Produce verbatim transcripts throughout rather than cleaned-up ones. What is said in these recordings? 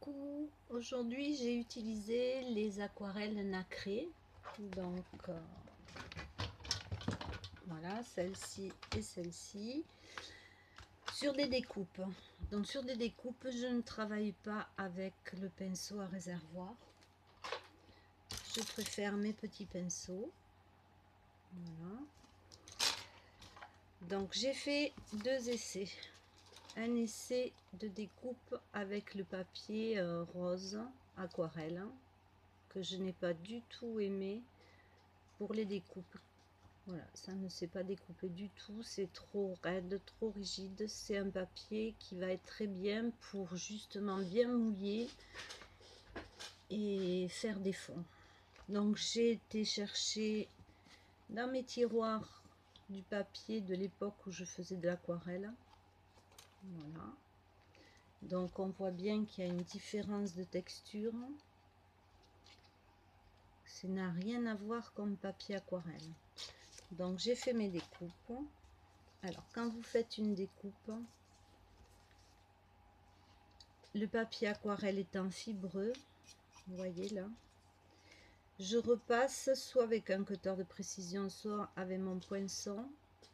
Coucou, aujourd'hui j'ai utilisé les aquarelles nacrées, donc euh, voilà, celle-ci et celle-ci, sur des découpes. Donc sur des découpes, je ne travaille pas avec le pinceau à réservoir, je préfère mes petits pinceaux. Voilà. Donc j'ai fait deux essais. Un essai de découpe avec le papier euh, rose aquarelle que je n'ai pas du tout aimé pour les découpes. Voilà, ça ne s'est pas découpé du tout, c'est trop raide, trop rigide. C'est un papier qui va être très bien pour justement bien mouiller et faire des fonds. Donc j'ai été chercher dans mes tiroirs du papier de l'époque où je faisais de l'aquarelle. Voilà. Donc on voit bien qu'il y a une différence de texture. Ça n'a rien à voir comme papier aquarelle. Donc j'ai fait mes découpes. Alors quand vous faites une découpe, le papier aquarelle étant fibreux, vous voyez là, je repasse soit avec un cutter de précision, soit avec mon poinçon.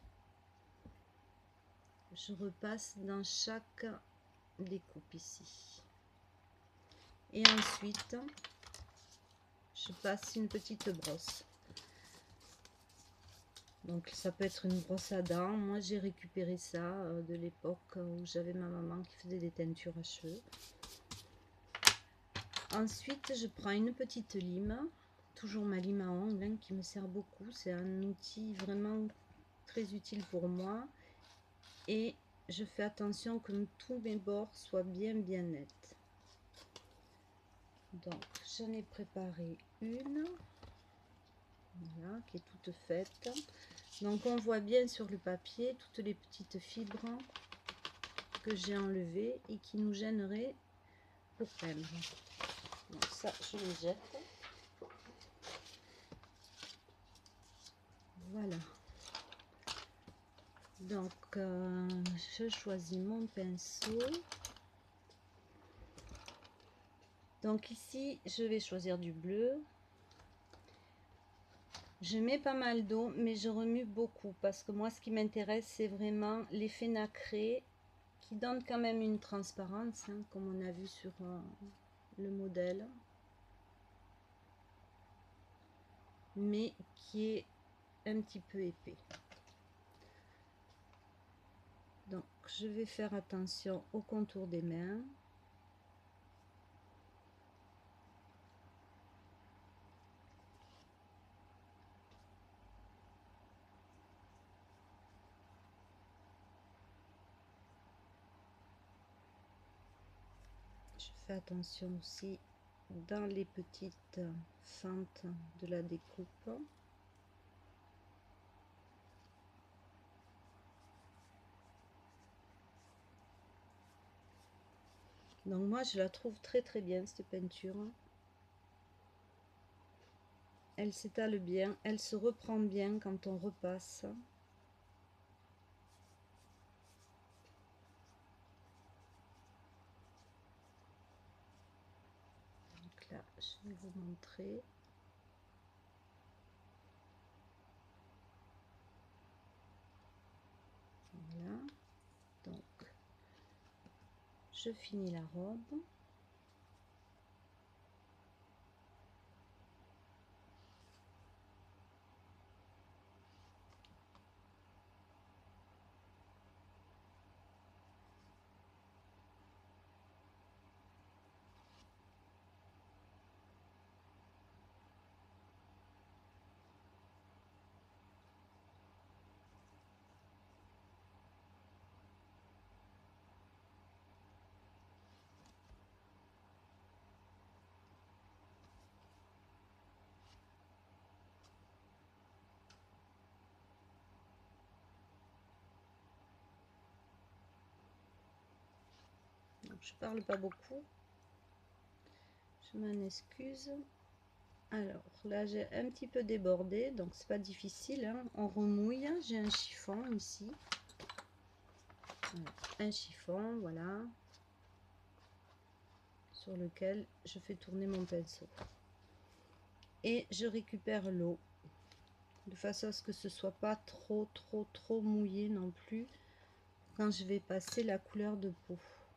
Je repasse dans chaque découpe ici. Et ensuite, je passe une petite brosse. Donc ça peut être une brosse à dents. Moi j'ai récupéré ça euh, de l'époque où j'avais ma maman qui faisait des teintures à cheveux. Ensuite je prends une petite lime, toujours ma lime à ongles hein, qui me sert beaucoup. C'est un outil vraiment très utile pour moi. Et je fais attention que tous mes bords soient bien bien nets. Donc j'en ai préparé une. Voilà, qui est toute faite. Donc on voit bien sur le papier toutes les petites fibres que j'ai enlevées et qui nous gêneraient pour peindre. Donc ça je les jette. Voilà. Donc euh, je choisis mon pinceau. Donc ici je vais choisir du bleu. Je mets pas mal d'eau, mais je remue beaucoup parce que moi ce qui m'intéresse c'est vraiment l'effet nacré qui donne quand même une transparence hein, comme on a vu sur euh, le modèle, mais qui est un petit peu épais. Donc je vais faire attention au contour des mains. Je fais attention aussi dans les petites fentes de la découpe. Donc moi je la trouve très très bien cette peinture. Elle s'étale bien, elle se reprend bien quand on repasse. Donc là je vais vous montrer. Voilà, donc je finis la robe. Donc, je parle pas beaucoup, je m'en excuse. Alors là j'ai un petit peu débordé, donc c'est pas difficile hein. On remouille. J'ai un chiffon ici, voilà. Un chiffon, voilà, sur lequel je fais tourner mon pinceau. Et je récupère l'eau de façon à ce que ce soit pas trop trop trop mouillé non plus quand je vais passer la couleur de peau.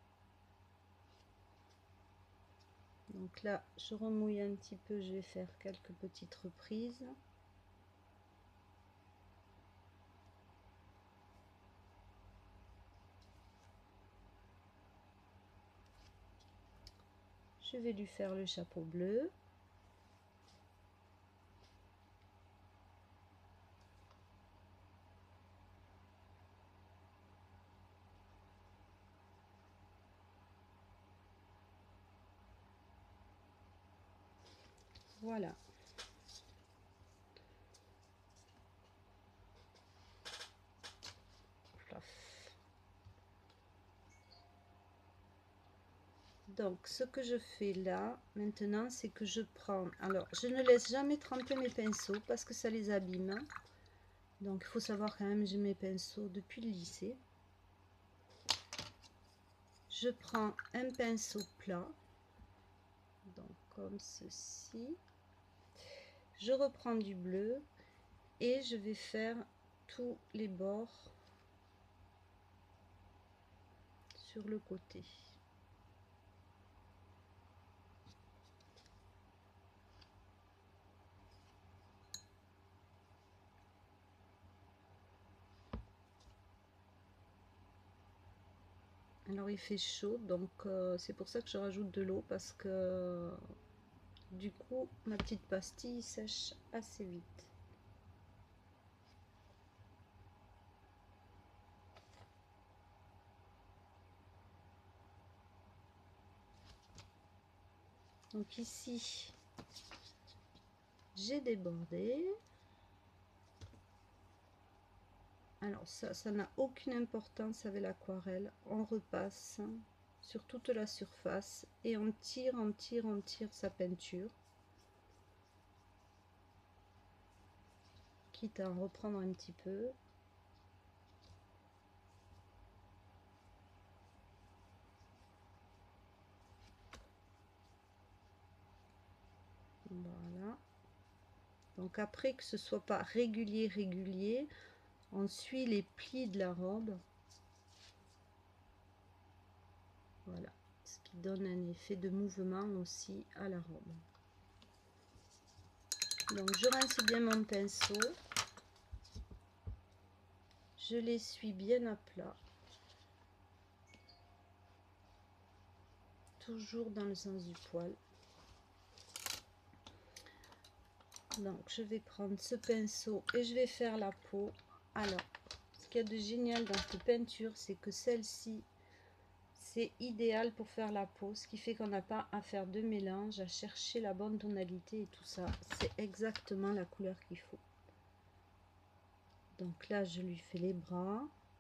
Donc là je remouille un petit peu, je vais faire quelques petites reprises. Je vais lui faire le chapeau bleu. Voilà. Donc ce que je fais là maintenant, c'est que je prends, alors je ne laisse jamais tremper mes pinceaux parce que ça les abîme. Donc il faut savoir quand même, j'ai mes pinceaux depuis le lycée. Je prends un pinceau plat, donc comme ceci. Je reprends du bleu et je vais faire tous les bords sur le côté. Alors il fait chaud, donc euh, c'est pour ça que je rajoute de l'eau, parce que du coup ma petite pastille sèche assez vite. Donc ici j'ai débordé. Alors ça, ça n'a aucune importance avec l'aquarelle. On repasse sur toute la surface et on tire, on tire, on tire sa peinture. Quitte à en reprendre un petit peu. Voilà. Donc après, que ce soit pas régulier, régulier, on suit les plis de la robe. Voilà. Ce qui donne un effet de mouvement aussi à la robe. Donc je rince bien mon pinceau. Je l'essuie bien à plat. Toujours dans le sens du poil. Donc je vais prendre ce pinceau et je vais faire la peau. Alors ce qu'il y a de génial dans cette peinture, c'est que celle-ci c'est idéal pour faire la peau, ce qui fait qu'on n'a pas à faire de mélange, à chercher la bonne tonalité et tout ça. C'est exactement la couleur qu'il faut. Donc là je lui fais les bras.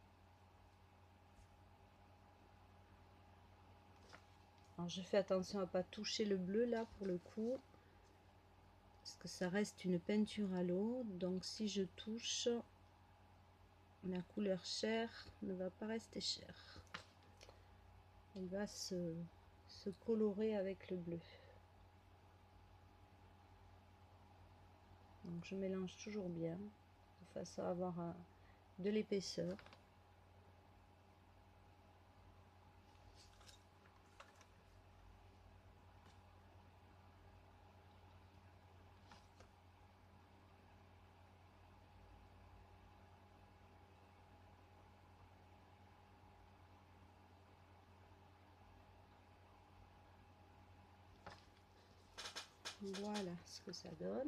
Alors je fais attention à pas toucher le bleu là pour le coup, parce que ça reste une peinture à l'eau. Donc si je touche, la couleur chair ne va pas rester chère. Elle va se, se colorer avec le bleu. Donc je mélange toujours bien de façon à avoir un, de l'épaisseur. Voilà ce que ça donne.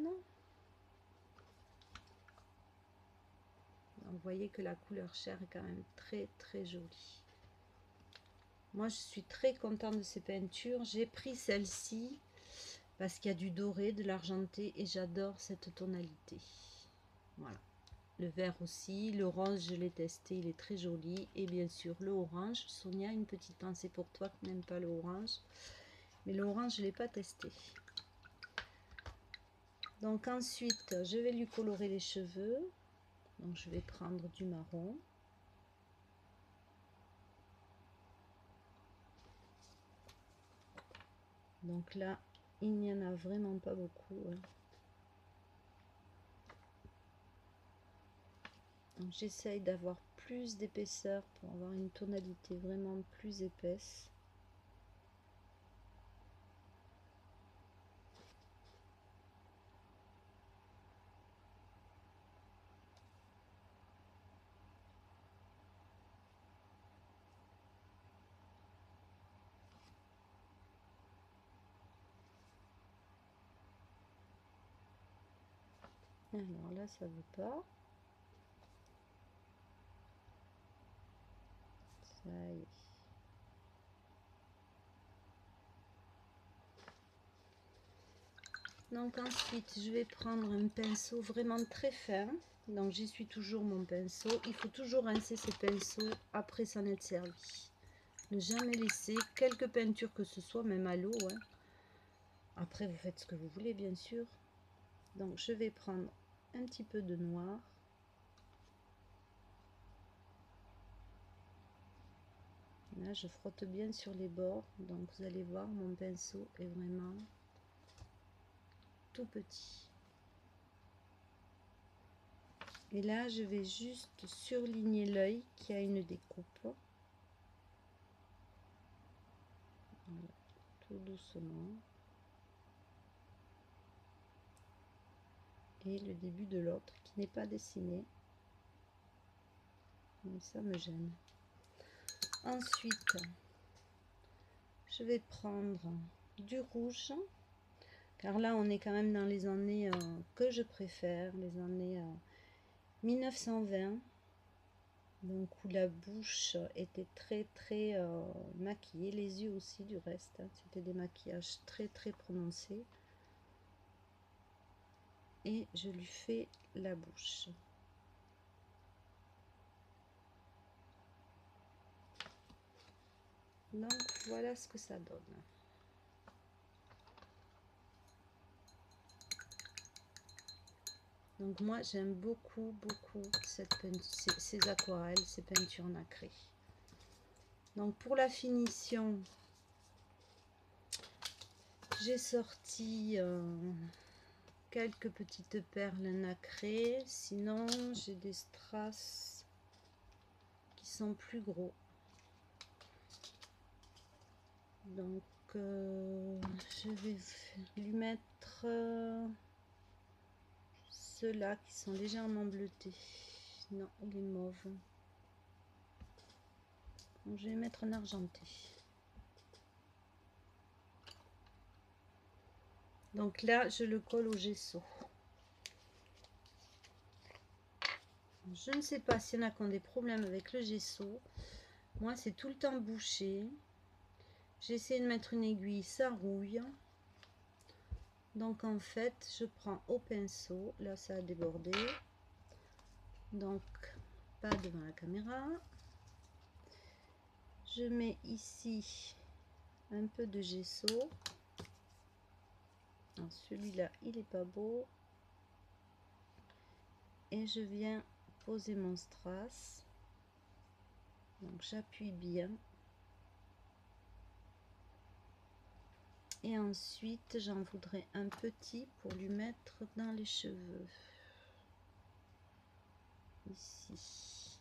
Donc, vous voyez que la couleur chair est quand même très très jolie. Moi je suis très contente de ces peintures. J'ai pris celle-ci parce qu'il y a du doré, de l'argenté et j'adore cette tonalité. Voilà. Le vert aussi, le rose je l'ai testé, il est très joli. Et bien sûr le orange. Sonia, une petite pensée pour toi qui n'aime pas le orange. Mais le orange je ne l'ai pas testé. Donc ensuite je vais lui colorer les cheveux. Donc je vais prendre du marron. Donc là, il n'y en a vraiment pas beaucoup. Hein. Donc j'essaye d'avoir plus d'épaisseur pour avoir une tonalité vraiment plus épaisse. Alors là, ça veut pas. Ça y est. Donc ensuite, je vais prendre un pinceau vraiment très fin. Donc j'essuie toujours mon pinceau. Il faut toujours rincer ses pinceaux après s'en être servi. Ne jamais laisser quelques peintures que ce soit, même à l'eau. Hein. Après, vous faites ce que vous voulez, bien sûr. Donc je vais prendre un petit peu de noir. Là, je frotte bien sur les bords. Donc vous allez voir, mon pinceau est vraiment tout petit. Et là, je vais juste surligner l'œil qui a une découpe. Voilà, tout doucement. Et le début de l'autre qui n'est pas dessiné. Mais ça me gêne. Ensuite, je vais prendre du rouge. Car là, on est quand même dans les années euh, que je préfère, les années euh, mille neuf cent vingt. Donc où la bouche était très très euh, maquillée, les yeux aussi du reste, hein. C'était des maquillages très très prononcés. Et je lui fais la bouche. Donc voilà ce que ça donne. Donc moi j'aime beaucoup beaucoup cette ces, ces aquarelles, ces peintures nacrées. Donc pour la finition, j'ai sorti euh, quelques petites perles nacrées. Sinon j'ai des strass qui sont plus gros. Donc euh, je vais lui mettre euh, ceux-là qui sont légèrement bleutés. Non, il est mauve. Donc, je vais mettre un argenté. Donc là, je le colle au gesso. Je ne sais pas s'il y en a qui ont des problèmes avec le gesso. Moi, c'est tout le temps bouché. J'essaie de mettre une aiguille, ça rouille. Donc en fait, je prends au pinceau. Là, ça a débordé. Donc, pas devant la caméra. Je mets ici un peu de gesso. Celui-là, il est pas beau. Et je viens poser mon strass. Donc j'appuie bien. Et ensuite, j'en voudrais un petit pour lui mettre dans les cheveux. Ici.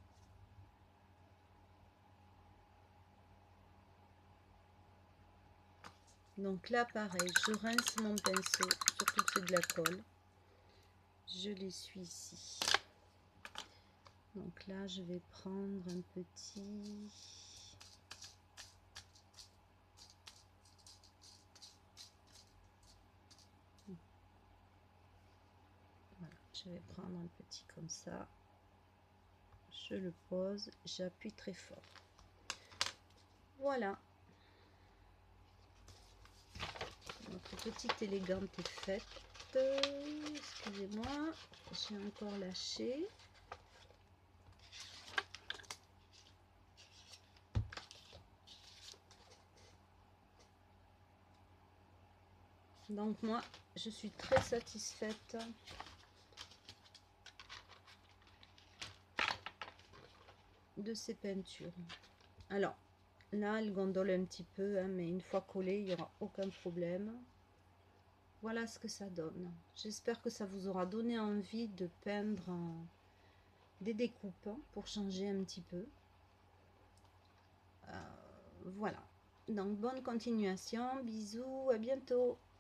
Donc là, pareil, je rince mon pinceau, surtout que c'est de la colle. Je l'essuie ici. Donc là, je vais prendre un petit... Voilà, je vais prendre un petit comme ça. Je le pose, j'appuie très fort. Voilà. Notre petite élégante est faite. Excusez-moi, j'ai encore lâché. Donc moi, je suis très satisfaite de ces peintures. Alors, Là, elle gondole un petit peu, hein, mais une fois collée, il n'y aura aucun problème. Voilà ce que ça donne. J'espère que ça vous aura donné envie de peindre en- des découpes hein, pour changer un petit peu. Euh, voilà. Donc, bonne continuation. Bisous, à bientôt.